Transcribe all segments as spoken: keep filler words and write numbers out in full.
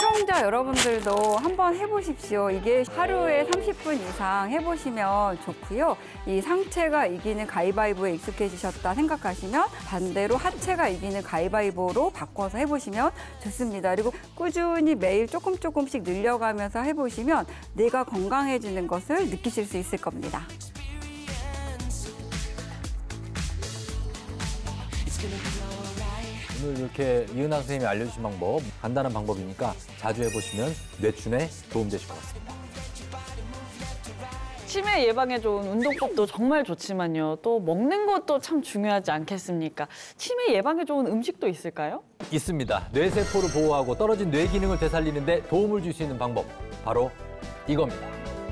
시청자 여러분들도 한번 해보십시오. 이게 하루에 삼십 분 이상 해보시면 좋고요. 이 상체가 이기는 가위바위보에 익숙해지셨다 생각하시면 반대로 하체가 이기는 가위바위보로 바꿔서 해보시면 좋습니다. 그리고 꾸준히 매일 조금 조금씩 늘려가면서 해보시면 내가 건강해지는 것을 느끼실 수 있을 겁니다. 오늘 이렇게 이은하 선생님이 알려주신 방법, 간단한 방법이니까 자주 해보시면 뇌춘에 도움되실 것 같습니다. 치매 예방에 좋은 운동법도 정말 좋지만요. 또 먹는 것도 참 중요하지 않겠습니까? 치매 예방에 좋은 음식도 있을까요? 있습니다. 뇌세포를 보호하고 떨어진 뇌 기능을 되살리는 데 도움을 줄 수 있는 방법, 바로 이겁니다.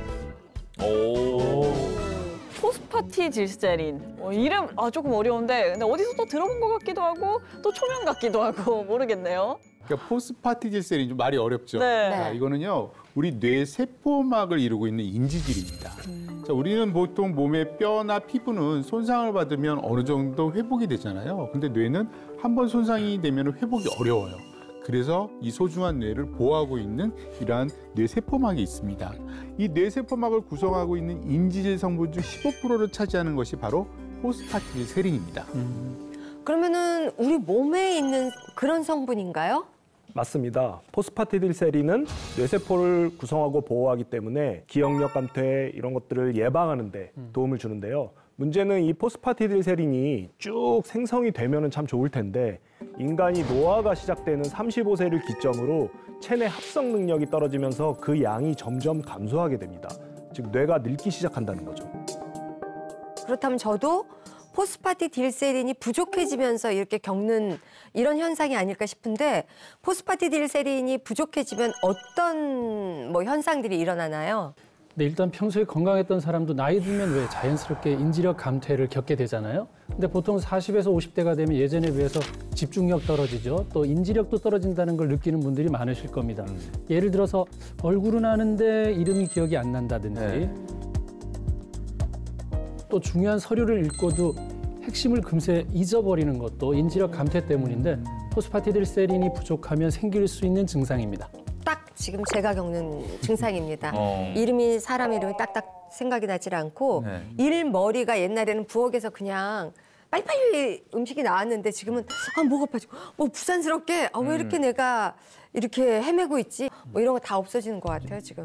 오. 포스파티딜세린. 어, 이름 아, 조금 어려운데 근데 어디서 또 들어본 것 같기도 하고 또 초면 같기도 하고 모르겠네요. 그러니까 포스파티딜세린 좀 말이 어렵죠. 네. 자, 이거는요, 우리 뇌 세포막을 이루고 있는 인지질입니다. 음. 자, 우리는 보통 몸의 뼈나 피부는 손상을 받으면 어느 정도 회복이 되잖아요. 근데 뇌는 한 번 손상이 되면 회복이 어려워요. 그래서 이 소중한 뇌를 보호하고 있는 이러한 뇌세포막이 있습니다. 이 뇌세포막을 구성하고 있는 인지질 성분 중 십오 퍼센트를 차지하는 것이 바로 포스파티딜세린입니다. 음. 그러면은 우리 몸에 있는 그런 성분인가요? 맞습니다. 포스파티딜세린은 뇌세포를 구성하고 보호하기 때문에 기억력 감퇴 이런 것들을 예방하는 데 도움을 주는데요. 문제는 이 포스파티딜세린이 쭉 생성이 되면은 참 좋을 텐데 인간이 노화가 시작되는 삼십오 세를 기점으로 체내 합성 능력이 떨어지면서 그 양이 점점 감소하게 됩니다. 즉 뇌가 늙기 시작한다는 거죠. 그렇다면 저도 포스파티딜세린이 부족해지면서 이렇게 겪는 이런 현상이 아닐까 싶은데 포스파티딜세린이 부족해지면 어떤 뭐 현상들이 일어나나요? 네, 일단 평소에 건강했던 사람도 나이 들면 왜 자연스럽게 인지력 감퇴를 겪게 되잖아요. 근데 보통 사십에서 오십 대가 되면 예전에 비해서 집중력 떨어지죠. 또 인지력도 떨어진다는 걸 느끼는 분들이 많으실 겁니다. 음. 예를 들어서 얼굴은 아는데 이름이 기억이 안 난다든지 네. 또 중요한 서류를 읽고도 핵심을 금세 잊어버리는 것도 인지력 감퇴 때문인데 포스파티딜세린이 부족하면 생길 수 있는 증상입니다. 딱 지금 제가 겪는 증상입니다. 어. 이름이 사람 이름이 딱딱 생각이 나질 않고 네. 일머리가 옛날에는 부엌에서 그냥 빨리빨리 음식이 나왔는데 지금은 아, 목 아파지고 뭐 부산스럽게 아, 왜 이렇게 음. 내가 이렇게 헤매고 있지? 뭐 이런 거 다 없어지는 것 같아요, 지금.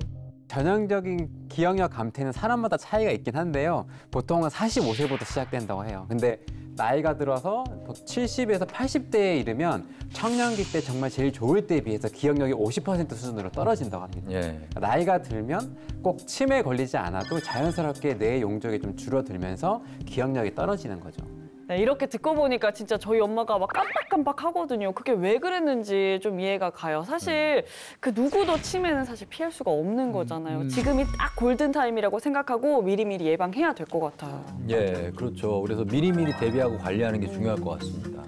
전형적인 기억력 감퇴는 사람마다 차이가 있긴 한데요. 보통은 사십오 세부터 시작된다고 해요. 근데 나이가 들어서 칠십에서 팔십 대에 이르면 청년기 때 정말 제일 좋을 때에 비해서 기억력이 오십 퍼센트 수준으로 떨어진다고 합니다. 예. 나이가 들면 꼭 치매에 걸리지 않아도 자연스럽게 뇌의 용적이 좀 줄어들면서 기억력이 떨어지는 거죠. 네, 이렇게 듣고 보니까 진짜 저희 엄마가 막 깜빡깜빡 하거든요. 그게 왜 그랬는지 좀 이해가 가요. 사실 그 누구도 치매는 사실 피할 수가 없는 거잖아요. 지금이 딱 골든타임이라고 생각하고 미리미리 예방해야 될 것 같아요. 예, 그렇죠. 그래서 미리미리 대비하고 관리하는 게 중요할 것 같습니다.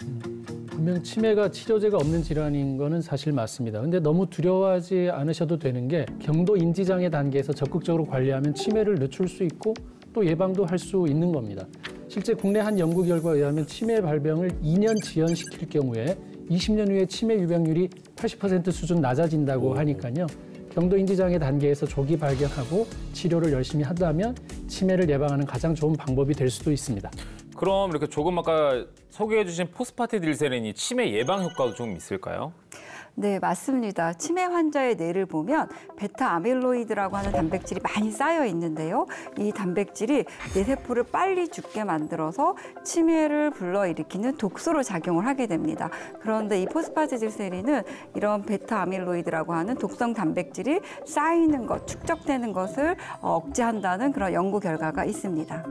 분명 치매가 치료제가 없는 질환인 거는 사실 맞습니다. 근데 너무 두려워하지 않으셔도 되는 게 경도 인지장애 단계에서 적극적으로 관리하면 치매를 늦출 수 있고 또 예방도 할 수 있는 겁니다. 실제 국내 한 연구 결과에 의하면 치매 발병을 이 년 지연시킬 경우에 이십 년 후에 치매 유병률이 팔십 퍼센트 수준 낮아진다고 오. 하니까요. 경도 인지장애 단계에서 조기 발견하고 치료를 열심히 한다면 치매를 예방하는 가장 좋은 방법이 될 수도 있습니다. 그럼 이렇게 조금 아까 소개해 주신 포스파티딜세린이 치매 예방 효과도 좀 있을까요? 네, 맞습니다. 치매 환자의 뇌를 보면 베타 아밀로이드라고 하는 단백질이 많이 쌓여 있는데요. 이 단백질이 뇌세포를 빨리 죽게 만들어서 치매를 불러일으키는 독소로 작용을 하게 됩니다. 그런데 이 포스파티딜세린은 이런 베타 아밀로이드라고 하는 독성 단백질이 쌓이는 것, 축적되는 것을 억제한다는 그런 연구 결과가 있습니다.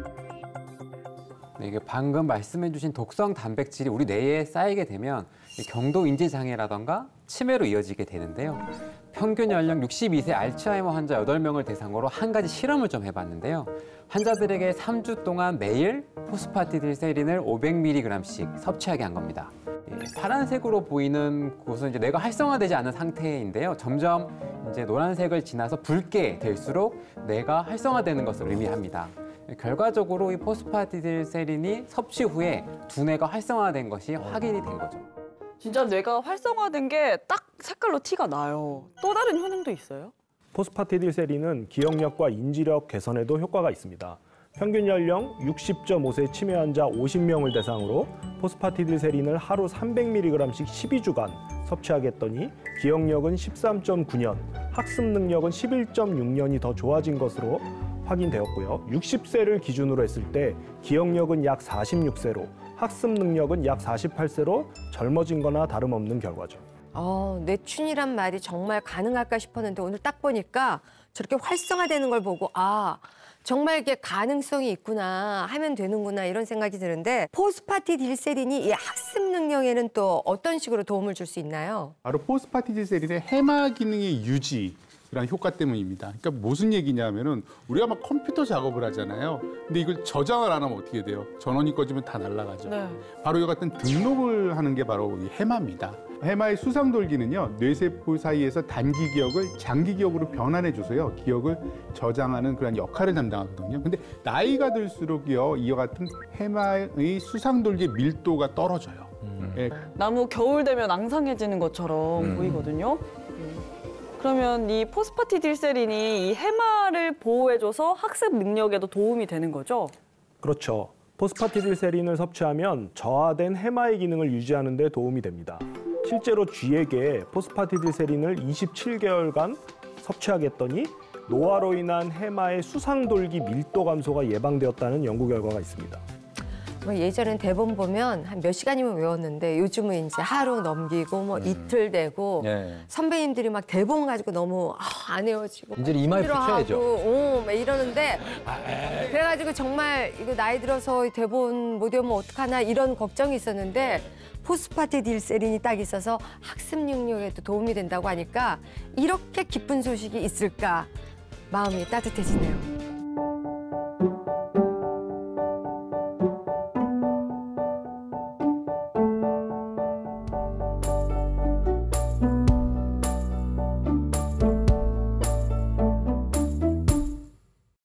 네, 이게 방금 말씀해주신 독성 단백질이 우리 뇌에 쌓이게 되면 경도 인지 장애라던가 치매로 이어지게 되는데요. 평균 연령 육십이 세 알츠하이머 환자 여덟 명을 대상으로 한 가지 실험을 좀 해봤는데요. 환자들에게 삼 주 동안 매일 포스파티딜세린을 오백 밀리그램씩 섭취하게 한 겁니다. 예, 파란색으로 보이는 곳은 이제 뇌가 활성화되지 않은 상태인데요. 점점 이제 노란색을 지나서 붉게 될수록 뇌가 활성화되는 것을 의미합니다. 결과적으로 이 포스파티딜세린이 섭취 후에 두뇌가 활성화된 것이 확인이 된 거죠. 진짜 뇌가 활성화된 게 딱 색깔로 티가 나요. 또 다른 효능도 있어요? 포스파티딜세린은 기억력과 인지력 개선에도 효과가 있습니다. 평균 연령 육십 점 오 세 치매 환자 오십 명을 대상으로 포스파티딜세린을 하루 삼백 밀리그램씩 십이 주간 섭취하게 했더니 기억력은 십삼 점 구 년, 학습 능력은 십일 점 육 년이 더 좋아진 것으로 확인되었고요. 육십 세를 기준으로 했을 때 기억력은 약 사십육 세로, 학습 능력은 약 사십팔 세로 젊어진 거나 다름없는 결과죠. 어, 뇌춘이란 말이 정말 가능할까 싶었는데 오늘 딱 보니까 저렇게 활성화되는 걸 보고 아, 정말 이게 가능성이 있구나, 하면 되는구나 이런 생각이 드는데 포스파티딜세린이 이 학습 능력에는 또 어떤 식으로 도움을 줄 수 있나요? 바로 포스파티딜세린의 해마 기능의 유지 그런 효과 때문입니다. 그러니까 무슨 얘기냐면은 우리가 막 컴퓨터 작업을 하잖아요. 근데 이걸 저장을 안 하면 어떻게 돼요? 전원이 꺼지면 다 날아가죠. 네. 바로 이 같은 등록을 하는 게 바로 이 해마입니다. 해마의 수상돌기는요, 뇌세포 사이에서 단기 기억을 장기 기억으로 변환해줘서요, 기억을 저장하는 그런 역할을 담당하거든요. 근데 나이가 들수록요, 이와 같은 해마의 수상돌기의 밀도가 떨어져요. 음. 예. 나무 겨울 되면 앙상해지는 것처럼 음. 보이거든요. 그러면 이 포스파티딜세린이 이 해마를 보호해줘서 학습 능력에도 도움이 되는 거죠? 그렇죠. 포스파티딜세린을 섭취하면 저하된 해마의 기능을 유지하는 데 도움이 됩니다. 실제로 쥐에게 포스파티딜세린을 이십칠 개월간 섭취하게 했더니 노화로 인한 해마의 수상돌기 밀도 감소가 예방되었다는 연구 결과가 있습니다. 예전엔 대본 보면 한 몇 시간이면 외웠는데 요즘은 이제 하루 넘기고 뭐 이틀 되고 네. 선배님들이 막 대본 가지고 너무 아, 안 외워지고 이제 이마에 붙여야죠. 어, 막 이러는데 그래가지고 정말 이거 나이 들어서 대본 못 외우면 어떡하나 이런 걱정이 있었는데 포스파티딜세린이 딱 있어서 학습 능력에도 도움이 된다고 하니까 이렇게 기쁜 소식이 있을까 마음이 따뜻해지네요.